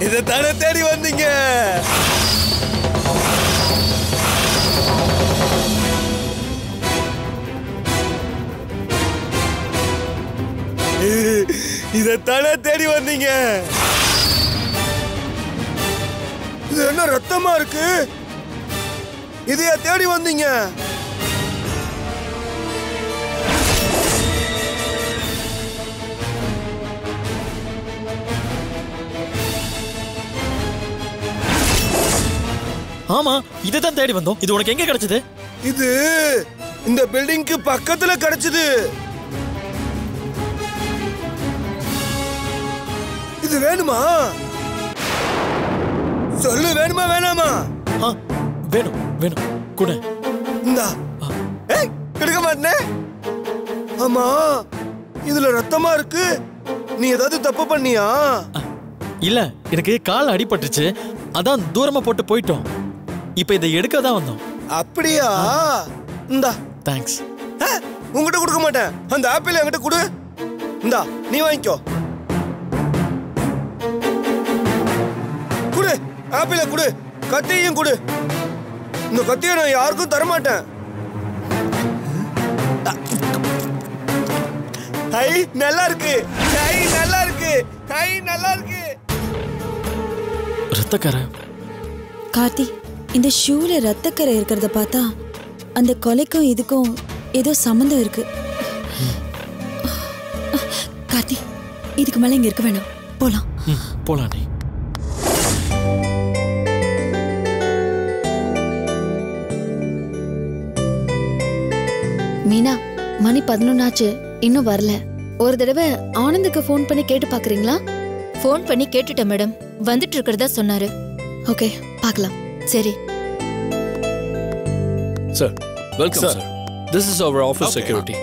இதைத்தானே தேடி வந்தீங்க. இதைத்தானே தேடி வந்தீங்க. இது என்ன ரத்தமா இருக்கு? இதையா தேடி வந்தீங்க? ஆமா, இதைத்தான் தேடி வந்தோம். இது உனக்கு எங்க கிடைச்சது? இது இந்த பில்டிங்க்கு பக்கத்துல கிடைச்சது. இது வேணுமா? சொல்லு, வேணுமா வேணாமா? வேணும் வேணும், கூட இந்தா. ஏய், எடுக்க மாட்டே. ஆமா, இதுல ரத்தமா இருக்கு. நீ ஏதாவது தப்பு பண்ணியா? இல்ல, எனக்கு கால் அடிபட்டுச்சு, அதான் தூரமா போட்டு போயிட்டோம். இப்ப இதை எடுக்க தான் வந்தோம். அப்படியா? இந்தா. தேங்க்ஸ். உங்ககிட்ட கொடுக்க மாட்டேன். அந்த ஆப்பிள் என்கிட்ட கொடு. இந்தா, நீ வாங்கிக்கோ. குடு, ஆப்பிள குடு, கத்தியையும் குடு. இந்த கத்தியை நான் யாருக்கும் தர மாட்டேன். ஐ, நல்லா இருக்கு. ஐ, நல்லா இருக்கு. ஐ, நல்லா இருக்கு. ரத்தக்கரை. கார்த்தி, இந்த ஷூல ரத்தக்கரை இருக்கிறத பார்த்தா அந்த கொலைக்கும் இதுக்கும் ஏதோ சம்பந்தம் இருக்கு. கார்த்தி, இதுக்கு மேல இங்க இருக்க வேணாம், போலாம். போலாம். நீ மீனா, மணி 11 ஆச்சு, இன்னும் வரல. ஒரு தடவை ஆனந்துக்கு ஃபோன் பண்ணி கேட்டு பாக்குறீங்களா? ஃபோன் பண்ணி கேட்டுட்டேன் மேடம், வந்துட்டு இருக்கிறதா சொன்னாரு. ஓகே, பார்க்கலாம். சரி. Sir, welcome sir. This is our office security.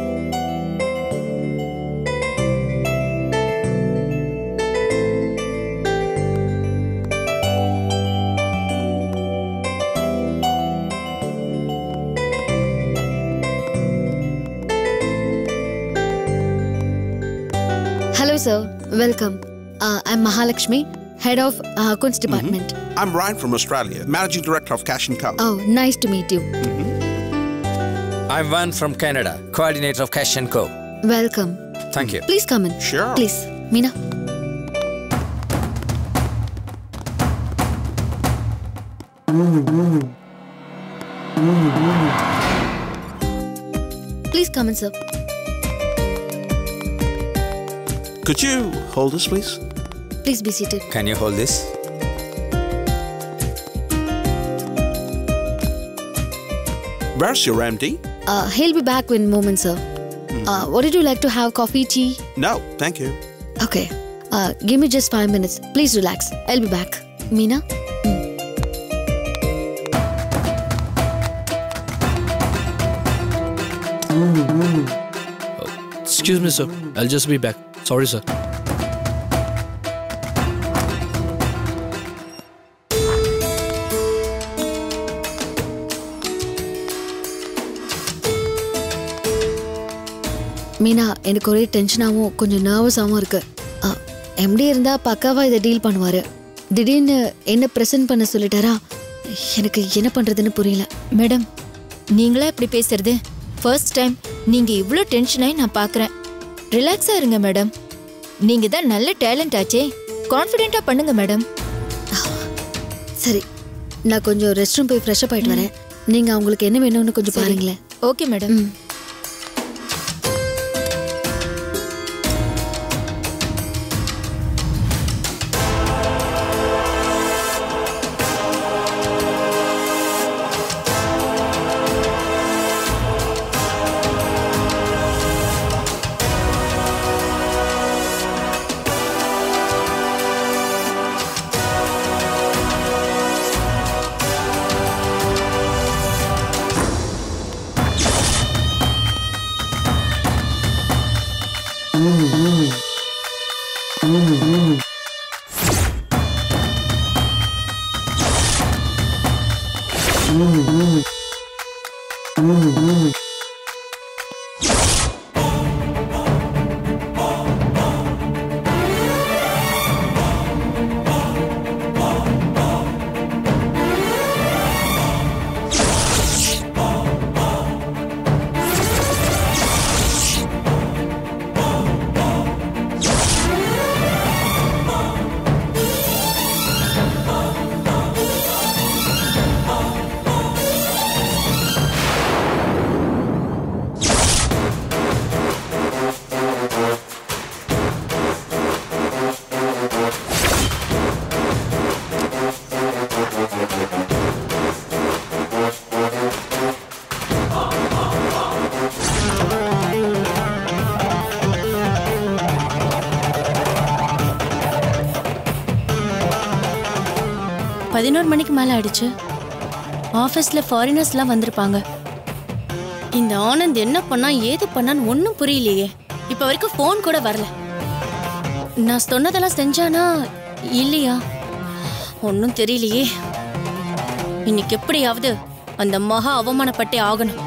Hello sir, welcome. I'm Mahalakshmi, head of accounts department. I'm Ryan from Australia, managing director of Cash & Co. Oh, nice to meet you. I'm Van from Canada, coordinator of Cash & Co. Welcome. Thank you. Please come in. Sure. Please, Meena. Please come in, sir. Could you hold this, please? Please be seated. Can you hold this? Where's your MD? He'll be back in a moment, sir. Would you like to have coffee, tea? No, thank you. Okay. Give me just 5 minutes. Please relax. I'll be back. Meena? Excuse me sir, I'll just be back. Sorry sir. Meena, எனக்கு ஒரே டென்ஷனாகவும் கொஞ்சம் நர்வஸாகவும் இருக்கு. Empty இருந்தா பக்காவா இதை deal பண்ணுவாரு. திடீர்னு என்ன ப்ரெசென்ட் பண்ண சொல்லிட்டாரா? எனக்கு என்ன பண்றதுன்னு புரியல. மேடம், நீங்களா இப்படி பேசுறது ஃபர்ஸ்ட் டைம். நீங்க இவ்ளோ டென்ஷனாய் நான் பார்க்கறேன். ரிலாக்ஸா இருங்க மேடம். நீங்க தான் நல்ல டேலண்ட் ஆச்சே, கான்ஃபிடென்ட்டா பண்ணுங்க மேடம். சரி, நான் கொஞ்சம் ரெஸ்ட் ரூம் போய் ஃப்ரெஷ் அப் ஆயிட்டு வரேன். நீங்க அவங்களுக்கு என்ன வேணும்னு கொஞ்சம் பாருங்களேன். Okay madam. 11 மணிக்கு மேல ஆயிடுச்சு. ஆபீஸ்ல ஃபாரினர்ஸ்லாம் வந்திருப்பாங்க. இந்த ஆனந்த் என்ன பண்ணா ஏது பண்ணான்னு ஒன்றும் புரியலையே. இப்ப வரைக்கும் ஃபோன் கூட வரல. நான் சொன்னதெல்லாம் செஞ்சானா இல்லையா ஒன்றும் தெரியலையே. இன்னைக்கு எப்படியாவது அந்த மகா அவமானப்பட்டே ஆகணும்.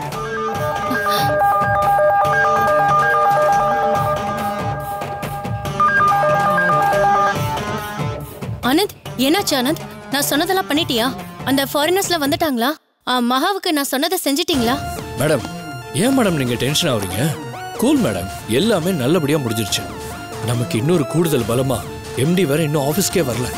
ஆனந்த், என்னாச்சு ஆனந்த்? நான் சொன்னதெல்லாம் பண்ணிட்டியா? அந்த ஃபாரினர்ஸ்ல வந்துட்டாங்களா? மகாவுக்கு நான் சொன்னதை செஞ்சிட்டீங்களா? மேடம், ஏன் மேடம் நீங்க டென்ஷன் ஆகுறீங்க? கூல் மேடம், எல்லாமே நல்லபடியா முடிஞ்சிருச்சு. நமக்கு இன்னொரு கூடுதல் பலமா எம்டி வேற இன்னும் ஆபீஸ்க்கே வரல.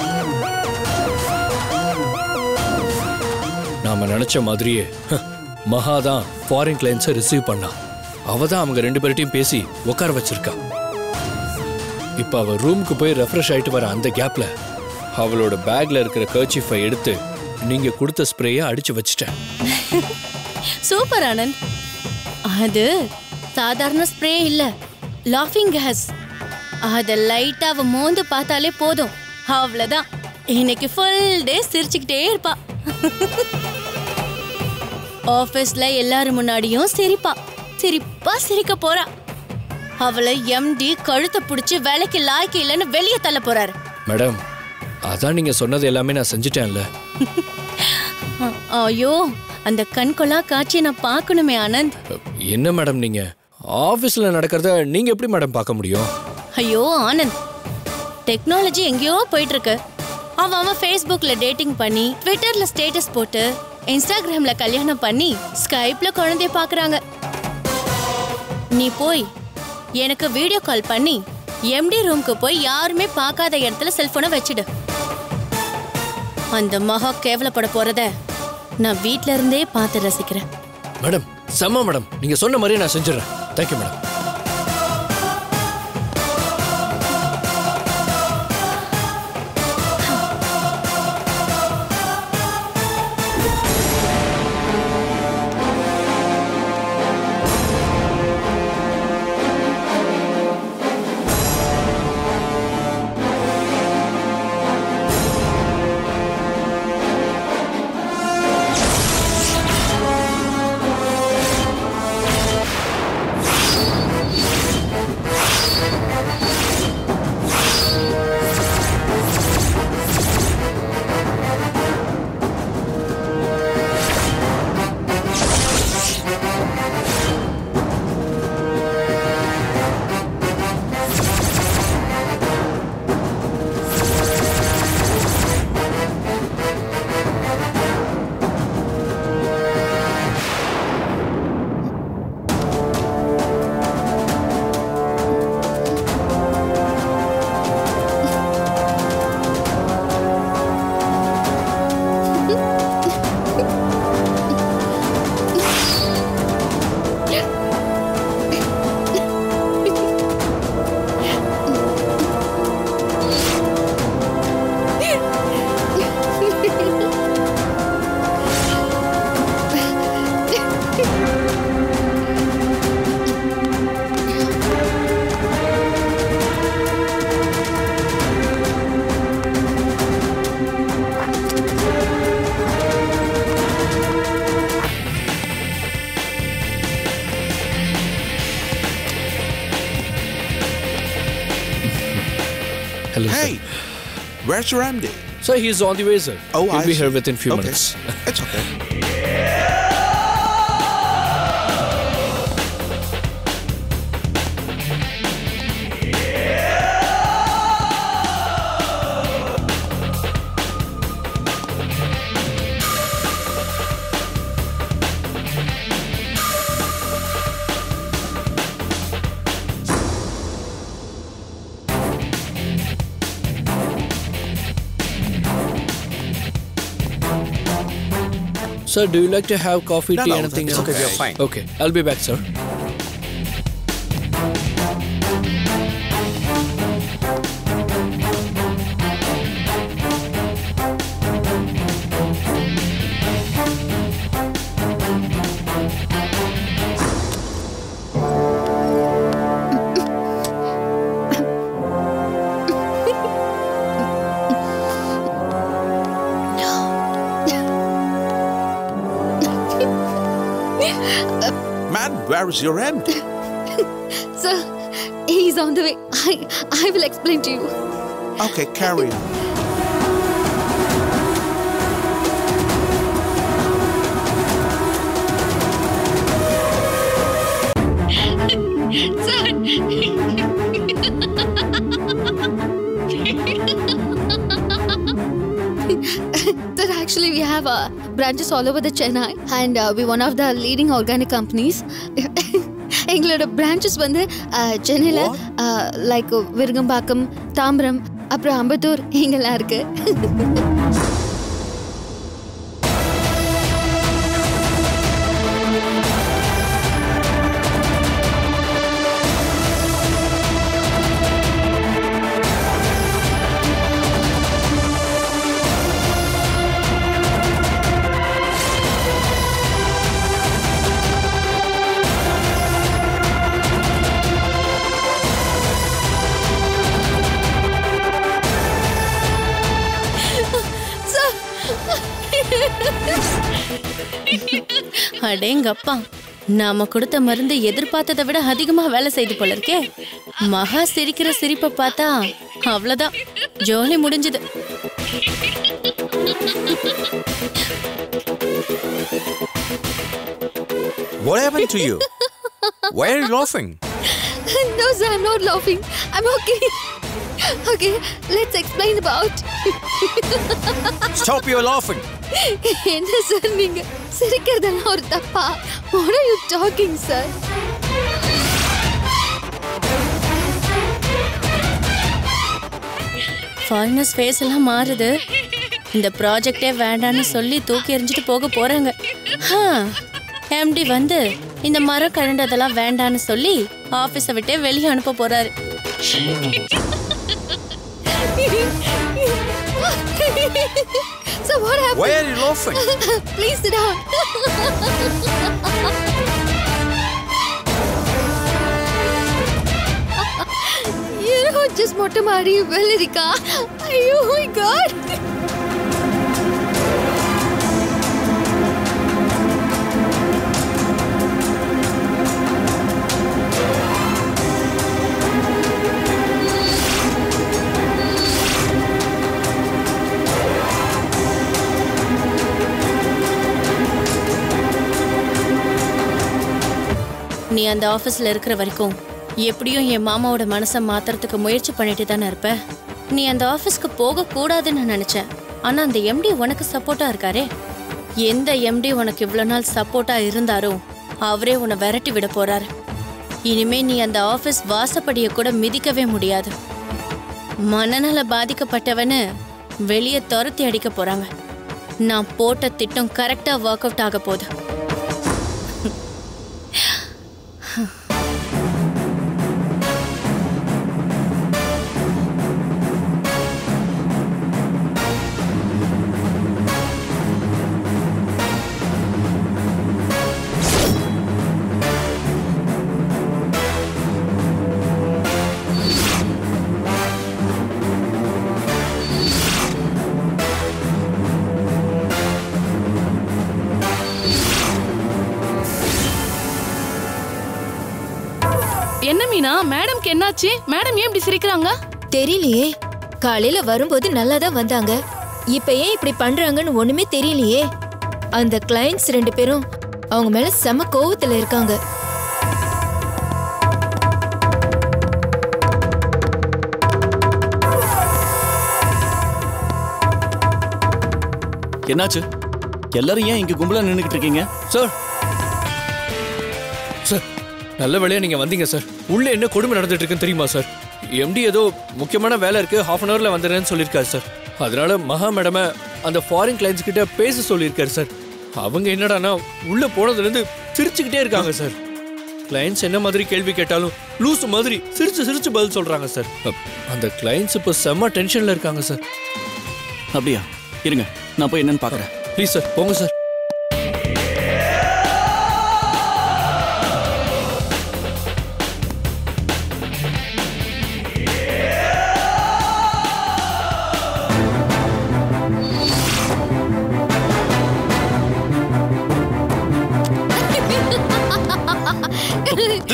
நாம நினைச்ச மாதிரியே மகா தான் ஃபாரின் கிளைண்ட்ஸை ரிசீவ் பண்ணா. அவ தான் அவங்க 2 பேர்ட்டையும் பேசி உட்கார வச்சிருக்கா. இப்ப அவ ரூமுக்கு போய் ரெஃப்ரெஷ் ஆயிட்டு வர அந்த கேப்ல அவளோட பேக்ல இருக்கிற கர்ச்சீஃபை எடுத்து நீங்க கொடுத்த ஸ்ப்ரேயை அடிச்சு வச்சிட்டேன். சூப்பர் ஆனந்த். அது சாதாரண ஸ்ப்ரே இல்ல, லாஃபிங் கேஸ். அத லைட்டா அவ மோந்து பார்த்தாலே போதும், அவ்வளவுதான். இன்னைக்கு ஃபுல் டே சிரிச்சுக்கிட்டே இருப்பா. ஆபீஸ்ல எல்லாரும் முன்னாடியும் சிரிப்பா சிரிக்க போறா. அவளை எம்டி கழுத்தை பிடிச்சு வேலைக்கு லாய்க்கு இல்லைன்னு வெளியே தள்ள போறாரு. மேடம், அதான் நீங்க சொன்னது எல்லாமே நான் செஞ்சுட்டேன்ல. ஐயோ, அந்த கண்கொள்ளா காட்சியை நான் பார்க்கணுமே ஆனந்த். என்ன மேடம் நீங்க ஆபீஸ்ல நடக்கிறத நீங்க எப்படி மேடம் பார்க்க முடியும்? ஐயோ ஆனந்த், டெக்னாலஜி எங்கேயோ போயிட்டு இருக்கு. அவன் ஃபேஸ்புக்ல டேட்டிங் பண்ணி, ட்விட்டர்ல ஸ்டேட்டஸ் போட்டு, இன்ஸ்டாகிராம்ல கல்யாணம் பண்ணி, ஸ்கைப்ல குழந்தைய பாக்குறாங்க. நீ போய் எனக்கு வீடியோ கால் பண்ணி எம்டி ரூம்க்கு போய் யாருமே பார்க்காத இடத்துல செல்போனை வச்சிடு. அந்த மகா கேவலப்பட போறத நான் வீட்ல இருந்தே பார்த்து ரசிக்கிறேன். மேடம், செம்ம மேடம், நீங்க சொன்ன மாதிரியே நான் செஞ்சிடறேன். Thank you madam. Hello, Hey, sir. where's your MD? Sir, he's on the way, sir. Oh, He'll I be see. here within few Okay. minutes. It's okay. Sir, do you like to have coffee, No, tea, no, anything that's else? okay. You're fine. Okay, I'll be back, sir. Where is your MD? Sir, he's on the way. I will explain to you. Okay, carry on. Sir, actually we have branches all over the Chennai and we're one of the leading organic companies. எங்களோட branches வந்து சென்னையில் like Virugambakkam, Tambaram, அப்புறம் அம்பத்தூர் இங்கெல்லாம் இருக்கு. அடேங்கப்பா, நாம கொடுத்த மருந்து எதிர்பார்த்ததை விட அதிகமா வேலை செய்து போல இருக்கே. மகா சிரிக்கிற சிரிப்பை பார்த்தா அவ்வளவுதான், ஜோலி முடிஞ்சது. What happened to you? Why are you laughing? No sir, I'm not laughing. I'm okay. Okay, let's explain about. Stop your laughing. என்ன சார் நீங்க சிரிக்கிறதெல்லாம் ஒரு தப்பா? What are you talking, sir? Foreigners face எல்லாம் மாறுது. இந்த ப்ராஜெக்டே வேண்டான்னு சொல்லி தூக்கி எறிஞ்சிட்டு போக போறாங்க. எம்டி வந்து இந்த மரம் கழண்டதெல்லாம் வேண்டான்னு சொல்லி ஆபீஸை விட்டே வெளியே அனுப்ப போறாரு. So what happened? Why are you laughing? Please sit down. just மொட்டை மாடி வெள்ளரிக்கா. ஐயோ my god. நீ அந்த ஆபீஸ்ல இருக்கிற வரைக்கும் எப்படியும் என் மாமாவோட மனசை மாத்துறதுக்கு முயற்சி பண்ணிட்டு தானே இருப்ப. நீ அந்த ஆபீஸ்க்கு போக கூடாதுன்னு நினைச்சேன். ஆனா அந்த எம்டி உனக்கு சப்போர்ட்டா இருக்காரே. எந்த எம்டி உனக்கு இவ்வளவு நாள் சப்போர்ட்டா இருந்தாரோ அவரே உன்னை விரட்டி விட போறாரு. இனிமே நீ அந்த ஆபீஸ் வாசப்படிய கூட மிதிக்கவே முடியாது. மனநல பாதிக்கப்பட்டவனு வெளியே துரத்தி அடிக்க போறாங்க. நான் போட்ட திட்டம் கரெக்டா ஒர்க் அவுட் ஆக போகுது. என்ன மீனா, மேடம்க்கு என்னாச்சு? மேடம் ஏன் இப்படி சிரிக்கிறாங்க? தெரியலையே. காலையில வரும்போது நல்லா தான் வந்தாங்க. இப்ப ஏன் இப்படி பண்றாங்கன்னு ஒண்ணுமே தெரியலையே. அந்த கிளையண்ட்ஸ் 2 பேரும் அவங்க மேல செம கோவத்துல இருக்காங்க. என்னாச்சு? எல்லாரும் ஏன் இங்க கும்பலா நின்னுக்கிட்டு இருக்கீங்க? சார் சார், நல்ல வேளையா நீங்க வந்தீங்க சார். உள்ள என்ன கொடுமை நடந்துட்டு இருக்குன்னு தெரியுமா சார்? எம்டி ஏதோ முக்கியமான வேலை இருக்கு, 1/2 அன் ஹவர்ல வந்துடுறேன்னு சொல்லியிருக்காரு சார். அதனால மகா மேடமை அந்த ஃபாரின் கிளைண்ட்ஸ் கிட்ட பேச சொல்லியிருக்காரு சார். அவங்க என்னடானா உள்ள போனதுலேருந்து சிரிச்சுக்கிட்டே இருக்காங்க சார். கிளைண்ட்ஸ் என்ன மாதிரி கேள்வி கேட்டாலும் லூஸ் மாதிரி சிரிச்சு சிரிச்சு பதில் சொல்றாங்க சார். அந்த கிளைண்ட்ஸ் இப்போ செம்ம டென்ஷன்ல இருக்காங்க சார். அப்படியா? இருங்க, நான் போய் என்னன்னு பார்க்குறேன். ப்ளீஸ் சார், போங்க sir.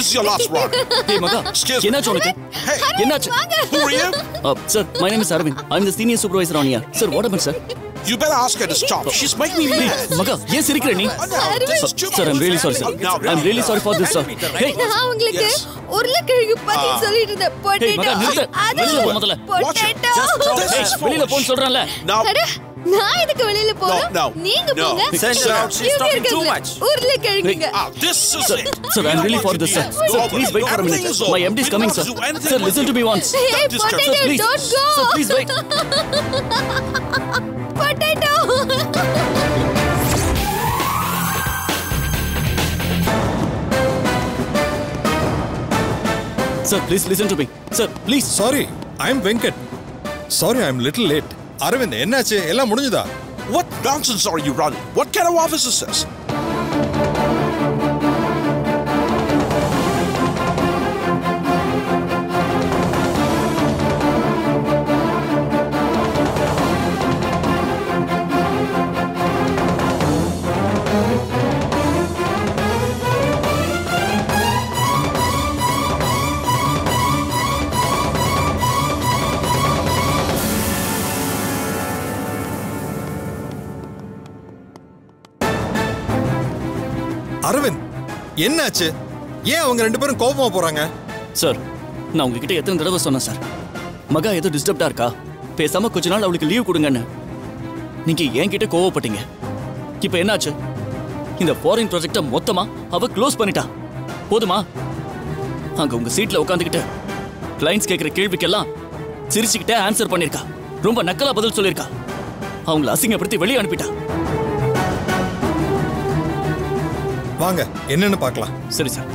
is your last warning. Hey, Maga. Excuse me. என்னாச்சு உனக்கு? Hey, என்னாச்சு? who are you? Sir, my name is Arvind. I'm the senior supervisor on here. Sir, what happened, sir? You better ask her to stop. She's making me mad. Maga, ஏன் சிரிக்கிற நீ? Sir, I'm really sorry, sir. I'm really sorry for this, sir. Hey, நான் உங்களுக்கு உருளைக்கிழங்கு பத்தி சொல்லிட்டு இருந்தேன். hey, Maga, நிறுத்து. வெளியில போ முதல்ல. பொட்டேட்டோ. Hey, வெளியில போன்னு சொல்றேன்ல. Now, நான் எதுக்கு வெளியில போறேன்? No. நீங்க போங்க. She's talking too much. உருளைக்கிழங்குங்க. this is it. Sir, I'm really for this, sir. Sir, please wait for a minute. My MD is coming, sir. Sir, listen to me once. Hey, Sir, potato, please. don't go. Sir, please wait. Potato. Sir, please listen to me. Sir, please. Sorry, I'm Venkat. Sorry, I'm little late. Aravind என்னாச்சு? எல்லாம் முடிஞ்சதா? What nonsense are you running? What kind of office is this? Aravind என்னாச்சு? ஏன் அவங்க ரெண்டு பேரும் கோபமா போறாங்க? சார், நான் உங்ககிட்ட எத்தனை தடவை சொன்னேன் சார், மகா ஏதோ டிஸ்டர்ப்டா இருக்கா, பேசாம கொஞ்ச நாள் அவளுக்கு லீவ் கொடுங்கன்னு. நீங்க என்கிட்ட கோவப்பட்டீங்க. இப்ப என்னாச்சு? இந்த ஃபாரின் ப்ராஜெக்ட மொத்தமா அவ க்ளோஸ் பண்ணிட்டா. போதுமா? அங்க உங்க சீட்ல உட்காந்துக்கிட்டு கிளைண்ட்ஸ் கேட்கிற கேள்விக்கெல்லாம் சிரிச்சுக்கிட்டே ஆன்சர் பண்ணிருக்கா. ரொம்ப நக்கலா பதில் சொல்லியிருக்கா. அவங்கள அசிங்கப்படுத்தி வெளியே அனுப்பிட்டா. வாங்க என்னன்னு பார்க்கலாம். சரி சார்.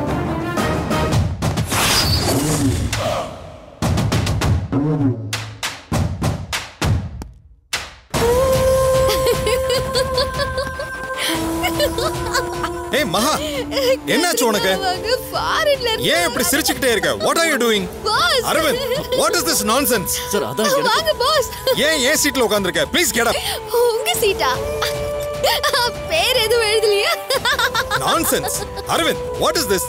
ஏய் மகா, என்னாச்சு உனக்கு? ஃபாரின்ல ஏன் இப்படி சிரிச்சுக்கிட்டே இருக்க? What are you doing? Boss. Aravind, what is this nonsense? Sir, அதான் வாங்க பாஸ். ஏன் சீட்ல உட்கார்ந்திருக்க? Please get up. உங்க சீட்டா? பேர் எதுவும் எழுதலையா? Nonsense. Aravind, what is this?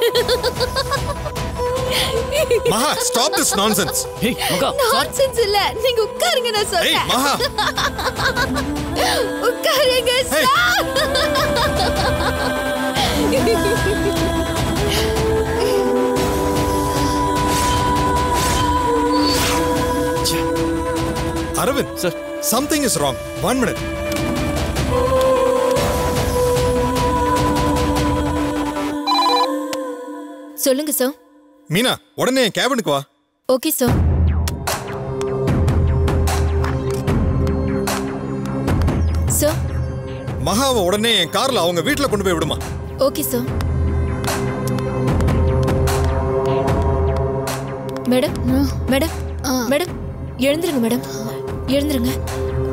மகா, stop this nonsense. Hey, மகா. Nonsense இல்ல. நீங்க உட்காருங்க நான் சொல்றேன். ஏய் மகா. உட்காருங்க sir. Aravind, Sir. something is wrong. 1 minute. சொல்லுங்க சார். மீனா, உடனே என் கேபினுக்கு வா. Okay sir. சார். மகாவை உடனே என் கார்ல அவங்க வீட்ல கொண்டு போய் விடுமா. Okay sir. Madam, madam, madam, எழுந்துருங்க மேடம், எழுந்துருங்க.